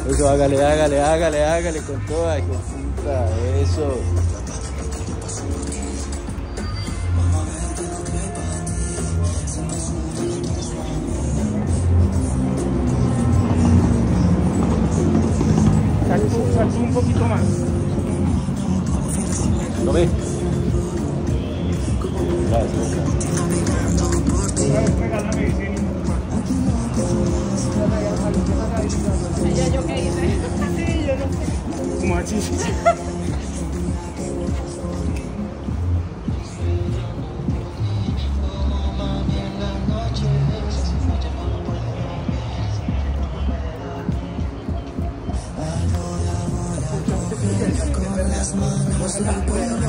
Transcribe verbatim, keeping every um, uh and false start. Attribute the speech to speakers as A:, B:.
A: Eso, hágale, hágale, hágale, hágale con toda, hijo de puta, eso.
B: Saltó un poquito más.
A: ¿Lo ves? Gracias.
C: Ya yo qué hice. Sí, yo no sé.
B: Como así.
D: Con las manos no puedo